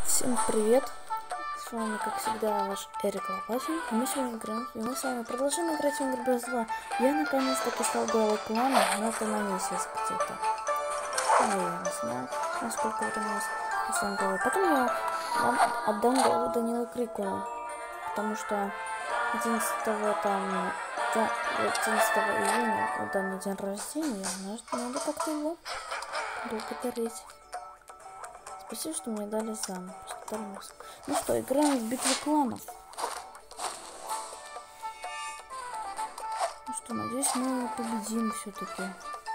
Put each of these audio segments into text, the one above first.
Всем привет! С вами, как всегда, ваш Эрик Лопатин. И мы сегодня играем, и мы с вами продолжим играть в Angry Birds 2. Я наконец-таки стал главой клана, но это на месяц где-то. Ну, я не знаю, насколько это месяц. Потом я вам отдам главу Данила Крикуну, потому что 11 июня у Дани день рождения, надо как-то его благодарить. Спасибо, что мне дали замок. Ну что, играем в битву кланов. Ну что, надеюсь, мы победим все-таки.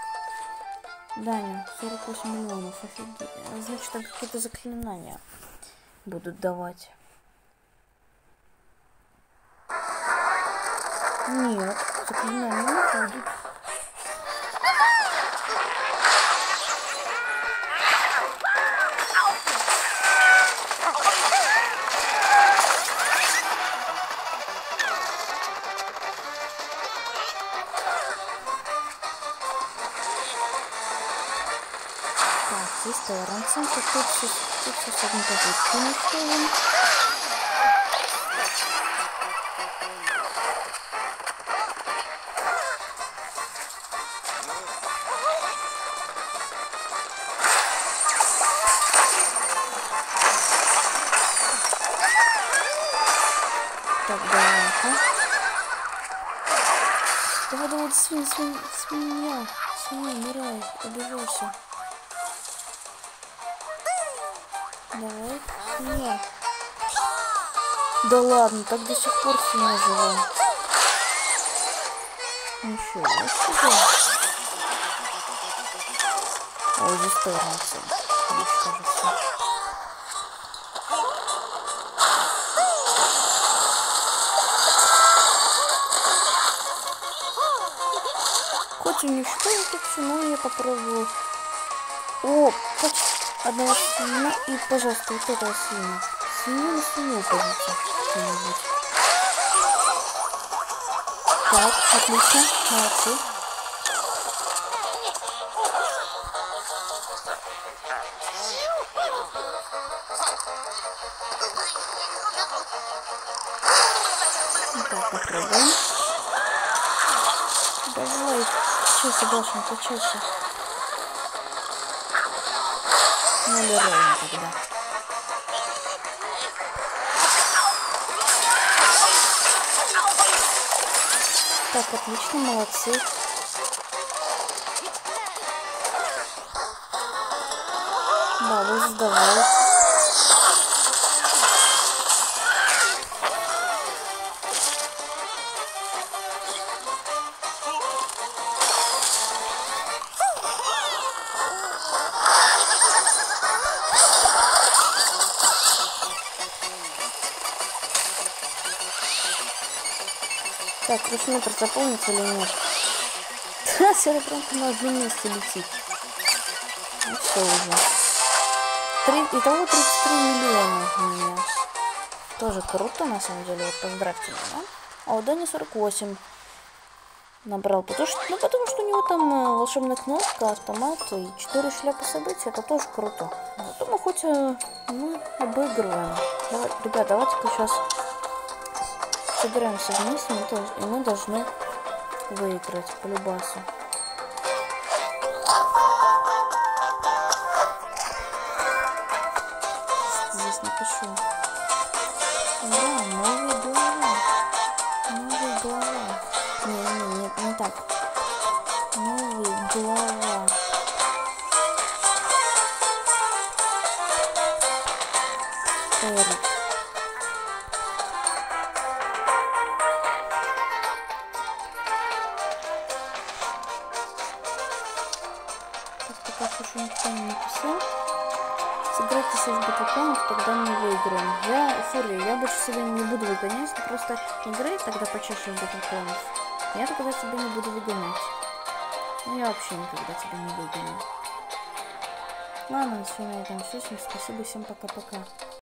Даня, 48 миллионов, офигеть. Значит, там какие-то заклинания будут давать. Нет, заклинания не будут. Здесь толеранция, тут все с одной позиции настроим. Так, давай-ка. Давай, свинья, умирай, убежался. Давай, нет. Да ладно, так до сих пор свинья жива. Ничего себе. Ой, здесь торнется. Кажется. Хоть уничтожить это все, но я попробую. О, почти. Одного свина и, пожалуйста, вот этого свина. Свинью на свинью упадите. Так, отлично, молодцы. Так, попробуем. Давай, качайся, башня, качайся. Нулируем тогда. Так, отлично, молодцы. Бабу сдавай. Так, крышметр заполнится или нет? Да, серебрянка на одном месте летит. Ну все уже. Итого 33 миллиона у меня. Тоже круто, на самом деле. Вот поздравьте меня. А у Дани 48 набрал. Потому что у него там волшебная кнопка, автомат и 4 шляпы событий. Это тоже круто. Зато мы хоть мы обыгрываем. Ребят, давайте-ка сейчас собираемся вместе, и мы должны выиграть по любасу. Здесь напишу. Ура, новая голова. Новая голова. Не так. Новая голова. Эрик. Пока еще никто не написал. Сыграйте 6 битву, тогда мы выиграем. Я больше себя не буду выгонять, ты просто играй тогда почаще в битву. Я тогда тебя не буду выгонять. Ну, я вообще никогда тебя не выгоню. Ладно, все на этом все. Всем спасибо, всем пока-пока.